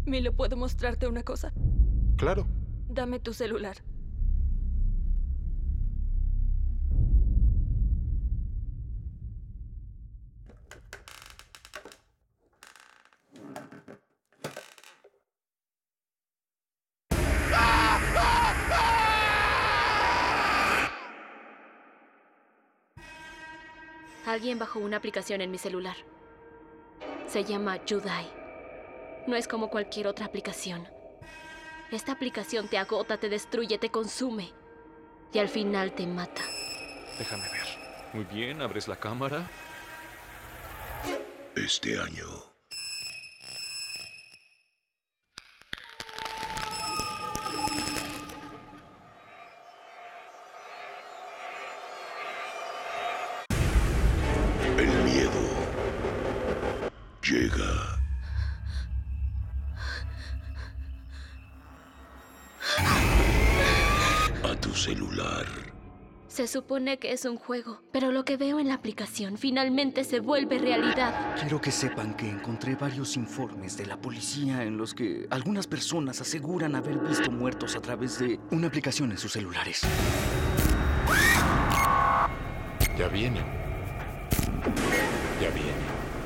Milo, ¿puedo mostrarte una cosa? Claro. Dame tu celular. Alguien bajó una aplicación en mi celular. Se llama Judai. No es como cualquier otra aplicación. Esta aplicación te agota, te destruye, te consume. Y al final te mata. Déjame ver. Muy bien, abres la cámara. Este año. El miedo llega. A tu celular. Se supone que es un juego, pero lo que veo en la aplicación finalmente se vuelve realidad. Quiero que sepan que encontré varios informes de la policía en los que algunas personas aseguran haber visto muertos a través de una aplicación en sus celulares. Ya viene. Ya viene.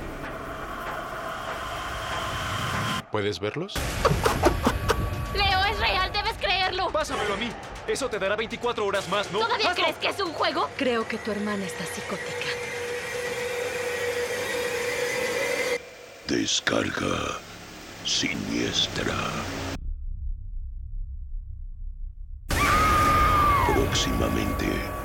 ¿Puedes verlos? ¡Leo, es real! ¡Debes creerlo! Pásamelo a mí. Eso te dará 24 horas más, ¿no? ¿Todavía crees que es un juego? Creo que tu hermana está psicótica. Descarga siniestra. Próximamente.